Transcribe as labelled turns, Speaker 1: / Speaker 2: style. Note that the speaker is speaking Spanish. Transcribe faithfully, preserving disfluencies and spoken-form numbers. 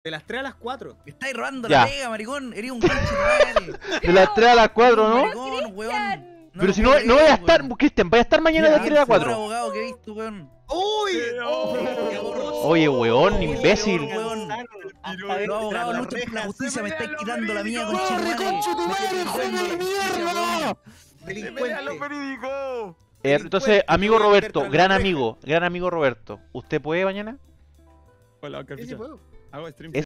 Speaker 1: De las tres a las cuatro.
Speaker 2: Me estáis robando
Speaker 3: Ya.
Speaker 2: la pega, maricón. Eres un conche madre.
Speaker 3: De las tres a las cuatro, ¿no?
Speaker 2: Maricón, weón.
Speaker 3: Pero
Speaker 2: lo
Speaker 3: si no,
Speaker 2: puedo
Speaker 3: no voy a
Speaker 2: creer,
Speaker 3: estar,
Speaker 2: weón.
Speaker 3: Cristian, vaya a estar mañana de las tres a las
Speaker 2: El peor
Speaker 3: cuatro.
Speaker 2: abogado que he visto, weón.
Speaker 1: ¡Uy!
Speaker 4: Oh,
Speaker 1: ¡Qué horroroso!
Speaker 3: Oye, weón,
Speaker 2: Oye,
Speaker 3: imbécil.
Speaker 2: weón.
Speaker 1: Hasta
Speaker 2: Los
Speaker 1: dentro de
Speaker 2: abogados
Speaker 1: las
Speaker 2: luchas por la
Speaker 1: rejas
Speaker 2: justicia, me
Speaker 4: Se
Speaker 2: estáis
Speaker 4: pelean
Speaker 2: quitando la mía,
Speaker 4: los
Speaker 2: conche
Speaker 3: ¡Corre,
Speaker 2: madre.
Speaker 3: conche tu madre, joder de mierda!
Speaker 4: ¡Pelea los
Speaker 1: Delincuente.
Speaker 4: verídicos!
Speaker 3: Eh, entonces,
Speaker 1: Delincuente,
Speaker 3: amigo
Speaker 1: te voy a meter
Speaker 3: Roberto,
Speaker 1: tras la
Speaker 3: gran
Speaker 1: reja.
Speaker 3: amigo, gran amigo Roberto, ¿usted puede mañana?
Speaker 5: Hola, Oscar
Speaker 1: Sí, sí
Speaker 5: Ficha.
Speaker 1: puedo.
Speaker 5: Hago stream.
Speaker 3: Es-